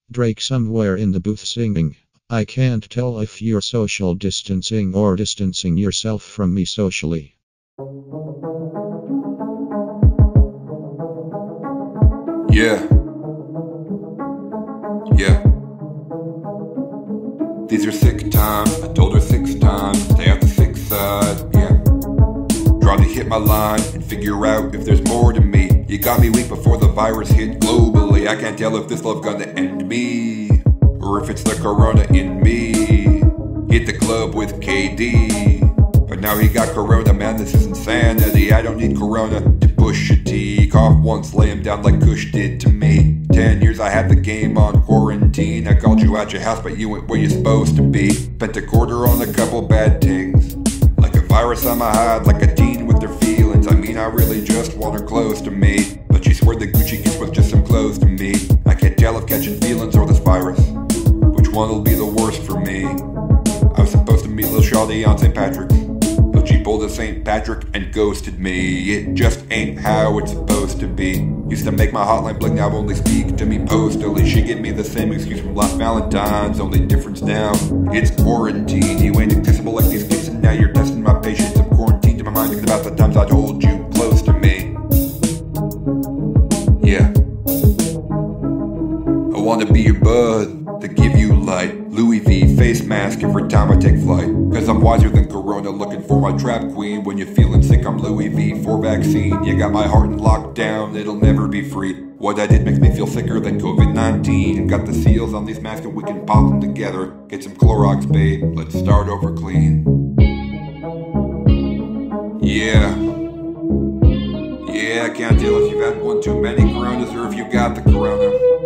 Drake somewhere in the booth singing. I can't tell if you're social distancing or distancing yourself from me socially. Yeah, yeah. These are sick times, I told her 6 times, stay out the sick side, yeah. Trying to hit my line and figure out if there's more to me. You got me weak before the virus hit globally. I can't tell if this love gonna end me, or if it's the corona in me. Hit the club with KD, but now he got corona, man, this is insanity. I don't need corona to push a T. Cough once, lay him down like Kush did to me. 10 years I had the game on quarantine. I called you at your house, but you went where you're supposed to be. Spent a quarter on a couple bad things, like a virus on my hide, like a teen with their feelings. I mean, I really just want her close to me, but she swore the Gucci gifts was just some clothes to me. I can't tell if catching feelings or this virus, which one will be the worst for me. I was supposed to meet Lil Shawty on St. Patrick's, but she pulled a St. Patrick and ghosted me. It just ain't how it's supposed to be. Used to make my hotline blink, now only speak to me postally. She gave me the same excuse from last Valentine's, only difference now, it's quarantine. You ain't accessible like these kids, and now you're testing my patience. I'm quarantined in my mind, thinking about the times I told you close to me. Yeah, I wanna be your bud, to give you light. Louis V face mask every time I take flight, cause I'm wiser than corona, looking for my trap queen. When you're feeling sick, I'm Louis V for vaccine. You got my heart in lockdown, it'll never be free. What I did makes me feel sicker than COVID-19. Got the seals on these masks and we can pop them together. Get some Clorox, babe, let's start over clean. Yeah, I can't tell if you've had one too many coronas or if you got the corona.